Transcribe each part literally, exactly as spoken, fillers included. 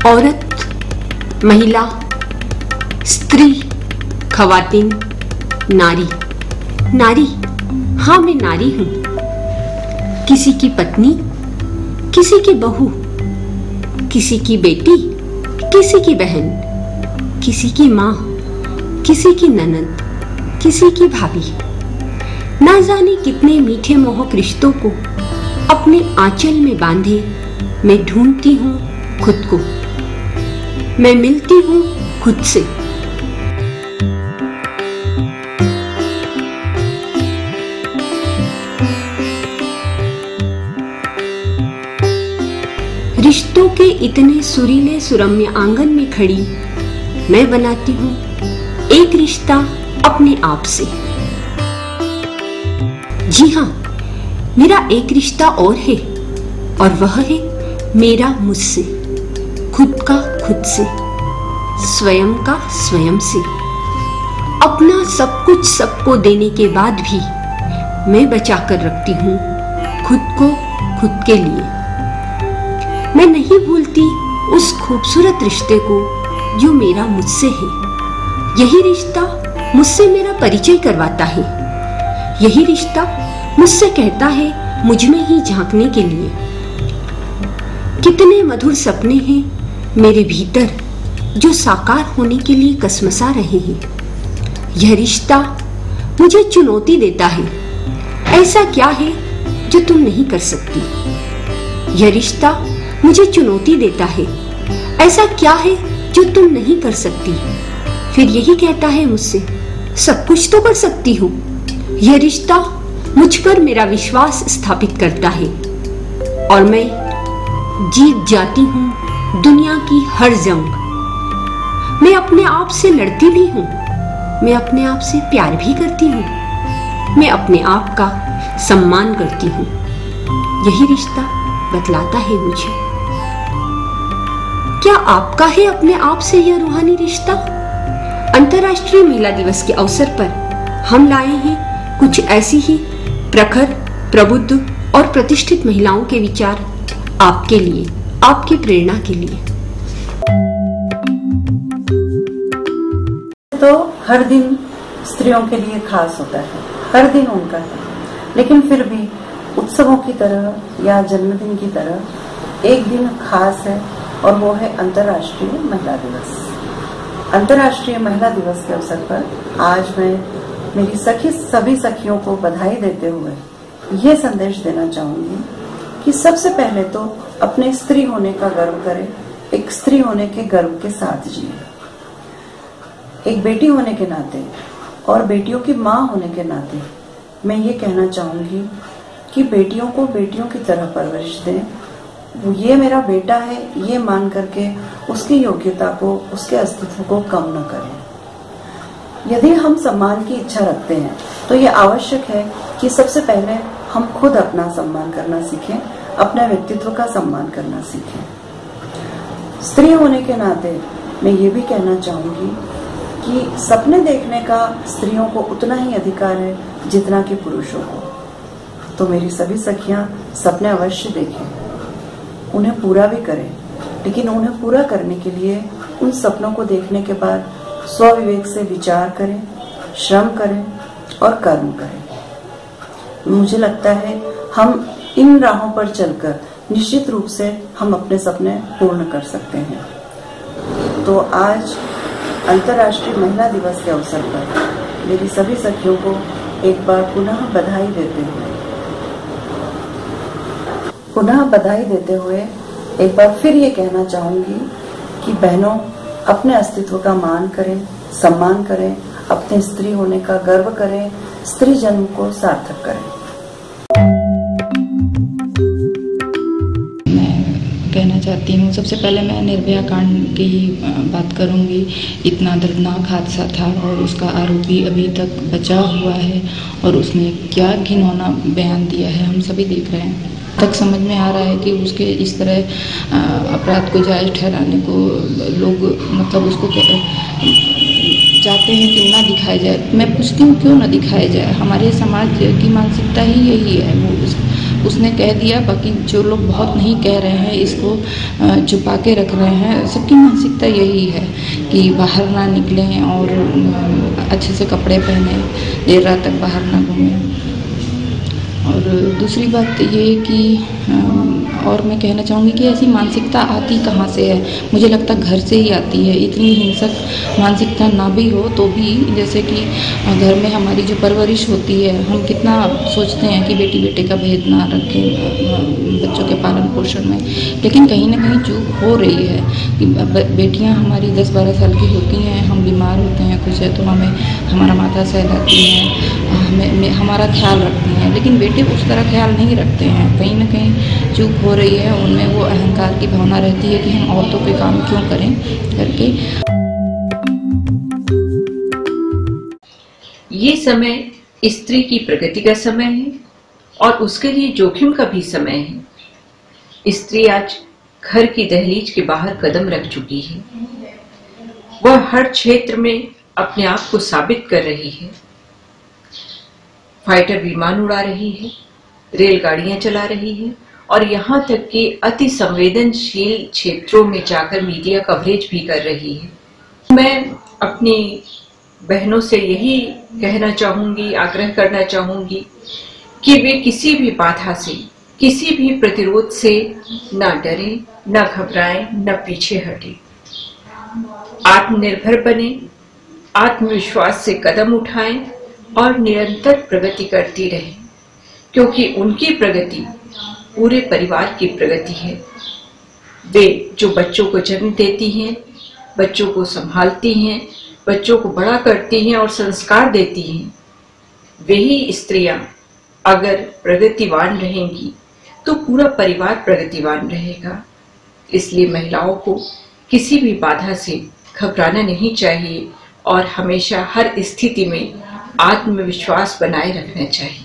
औरत, महिला, स्त्री, खवातीन, नारी। नारी, हाँ मैं नारी हूं। किसी की पत्नी, किसी की बहू, किसी की बेटी, किसी की बहन, किसी की माँ, किसी की ननद, किसी की भाभी। ना जाने कितने मीठे मोहक रिश्तों को अपने आंचल में बांधे मैं ढूंढती हूँ खुद को। मैं मिलती हूँ खुद से। रिश्तों के इतने सुरीले सुरम्य आंगन में खड़ी मैं बनाती हूँ एक रिश्ता अपने आप से। जी हाँ, मेरा एक रिश्ता और है, और वह है मेरा मुझसे, खुद का खुद से, स्वयं का स्वयं से। अपना सब कुछ सबको देने के बाद भी मैं बचा कर रखती हूँ खुद को खुद के लिए। मैं नहीं भूलती उस खूबसूरत रिश्ते को जो मेरा मुझसे है। यही रिश्ता मुझसे मेरा परिचय करवाता है। यही रिश्ता मुझसे कहता है मुझ में ही झांकने के लिए। कितने मधुर सपने हैं मेरे भीतर जो साकार होने के लिए कसमसा रहे हैं। यह रिश्ता मुझे चुनौती देता है, ऐसा क्या है जो तुम नहीं कर सकती। यह रिश्ता मुझे चुनौती देता है, ऐसा क्या है जो तुम नहीं कर सकती। फिर यही कहता है मुझसे, सब कुछ तो कर सकती हो। यह रिश्ता मुझ पर मेरा विश्वास स्थापित करता है, और मैं जीत जाती हूँ दुनिया की हर जंग। मैं अपने आप से लड़ती भी हूँ, मैं अपने आप से प्यार भी करती हूँ, मैं अपने आप का सम्मान करती हूँ। यही रिश्ता बतलाता है मुझे। क्या आपका है अपने आप से यह रूहानी रिश्ता? अंतर्राष्ट्रीय महिला दिवस के अवसर पर हम लाए हैं कुछ ऐसी ही प्रखर, प्रबुद्ध और प्रतिष्ठित महिलाओं के विचार आपके लिए, आपकी प्रेरणा के लिए। तो हर दिन स्त्रियों के लिए खास होता है, हर दिन उनका है, लेकिन फिर भी उत्सवों की तरह या जन्मदिन की तरह एक दिन खास है, और वो है अंतर्राष्ट्रीय महिला दिवस। अंतर्राष्ट्रीय महिला दिवस के अवसर पर आज मैं मेरी सखी सभी सखियों को बधाई देते हुए ये संदेश देना चाहूंगी कि सबसे पहले तो अपने स्त्री होने का गर्व करें, एक स्त्री होने के गर्व के साथ जिए। एक बेटी होने के नाते और बेटियों की माँ होने के नाते मैं ये कहना चाहूंगी कि बेटियों को बेटियों की तरह परवरिश दें। ये मेरा बेटा है ये मान करके उसकी योग्यता को, उसके अस्तित्व को कम न करें। यदि हम सम्मान की इच्छा रखते हैं तो ये आवश्यक है कि सबसे पहले हम खुद अपना सम्मान करना सीखें, अपने व्यक्तित्व का सम्मान करना सीखें। स्त्री होने के नाते मैं ये भी कहना चाहूंगी कि सपने देखने का स्त्रियों को उतना ही अधिकार है जितना कि पुरुषों को। तो मेरी सभी सखियां सपने अवश्य देखें, उन्हें पूरा भी करें, लेकिन उन्हें पूरा करने के लिए उन सपनों को देखने के बाद स्वविवेक से विचार करें, श्रम करें और कर्म करें। मुझे लगता है हम इन राहों पर चलकर निश्चित रूप से हम अपने सपने पूर्ण कर सकते हैं। तो आज अंतर्राष्ट्रीय महिला दिवस के अवसर पर मेरी सभी सखियों को एक बार पुनः बधाई देते हुए पुनः बधाई देते हुए एक बार फिर ये कहना चाहूंगी कि बहनों अपने अस्तित्व का मान करें, सम्मान करें, अपने स्त्री होने का गर्व करें, स्त्री जन्म को सार्थक करें। मैं कहना चाहती हूँ, सबसे पहले मैं निर्भया कांड की बात करूँगी। इतना दर्दनाक हादसा था और उसका आरोपी अभी तक बचा हुआ है और उसने क्या घिनौना बयान दिया है हम सभी देख रहे हैं। तक समझ में आ रहा है कि उसके इस तरह अपराध को जायज़ ठहराने को लोग मतलब उसको चाहते हैं कि ना दिखाया जाए। मैं पूछती हूँ क्यों ना दिखाया जाए, हमारे समाज की मानसिकता ही यही है। वो उसने कह दिया, बाकी जो लोग बहुत नहीं कह रहे हैं, इसको छुपा के रख रहे हैं। सबकी मानसिकता यही है कि बाहर ना निकलें और अच्छे से कपड़े पहने, देर रात तक बाहर ना घूमें। और दूसरी बात ये कि और मैं कहना चाहूँगी कि ऐसी मानसिकता आती कहाँ से है? मुझे लगता घर से ही आती है। इतनी हिंसक मानसिकता ना भी हो तो भी, जैसे कि घर में हमारी जो परवरिश होती है, हम कितना सोचते हैं कि बेटी बेटे का भेद ना रखें बच्चों के पालन पोषण में, लेकिन कहीं ना कहीं चूक हो रही है कि बेटियाँ हमारी दस बारह साल की होती हैं, हम बीमार होते हैं कुछ है तो हमें हमारा माथा सहलाती हैं, हमें हमारा ख्याल रखती हैं, लेकिन बेटे उस तरह ख्याल नहीं रखते हैं। कहीं ना कहीं चूक हो रही है, उनमें वो अहंकार की भावना रहती है कि हम औरतों पे काम क्यों करें करके। ये समय स्त्री की प्रगति का समय है और उसके लिए जोखिम का भी समय है। स्त्री आज घर की दहलीज के बाहर कदम रख चुकी है। वह हर क्षेत्र में अपने आप को साबित कर रही है। फाइटर विमान उड़ा रही है, रेलगाड़ियां चला रही है और यहाँ तक कि अति संवेदनशील क्षेत्रों में जाकर मीडिया कवरेज भी कर रही है। मैं अपनी बहनों से यही कहना चाहूंगी, आग्रह करना चाहूंगी कि वे किसी भी बाधा से, किसी भी प्रतिरोध से न डरें, न घबराएं, न पीछे हटें। आत्मनिर्भर बने, आत्मविश्वास से कदम उठाएं और निरंतर प्रगति करती रहें, क्योंकि उनकी प्रगति पूरे परिवार की प्रगति है। वे जो बच्चों को जन्म देती हैं, बच्चों को संभालती हैं, बच्चों को बड़ा करती हैं और संस्कार देती हैं, वही स्त्रियां अगर प्रगतिवान रहेंगी तो पूरा परिवार प्रगतिवान रहेगा। इसलिए महिलाओं को किसी भी बाधा से घबराना नहीं चाहिए और हमेशा हर स्थिति में आत्मविश्वास बनाए रखना चाहिए।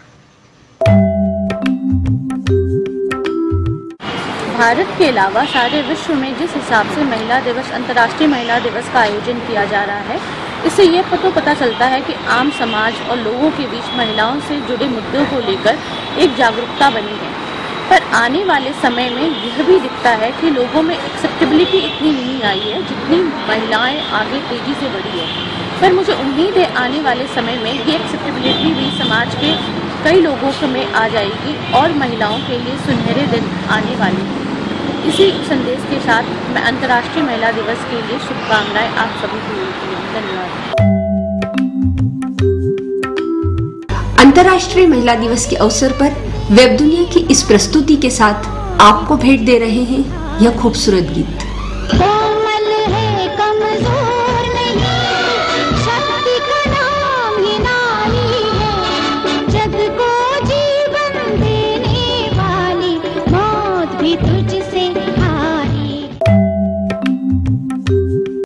भारत के अलावा सारे विश्व में जिस हिसाब से महिला दिवस, अंतर्राष्ट्रीय महिला दिवस का आयोजन किया जा रहा है, इससे ये तो पता चलता है कि आम समाज और लोगों के बीच महिलाओं से जुड़े मुद्दों को लेकर एक जागरूकता बनी है। पर आने वाले समय में यह भी दिखता है कि लोगों में एक्सेप्टेबिलिटी इतनी नहीं आई है जितनी महिलाएं आगे तेजी से बढ़ी है। पर मुझे उम्मीद है आने वाले समय में ये एक्सेप्टेबिलिटी भी समाज के कई लोगों में आ जाएगी और महिलाओं के लिए सुनहरे दिन आने वाले हैं। इसी संदेश के साथ मैं अंतर्राष्ट्रीय महिला दिवस के लिए शुभकामनाएं आप सभी को देती हूँ। धन्यवाद। अंतर्राष्ट्रीय महिला दिवस के अवसर पर वेब दुनिया की इस प्रस्तुति के साथ आपको भेंट दे रहे हैं यह खूबसूरत गीत।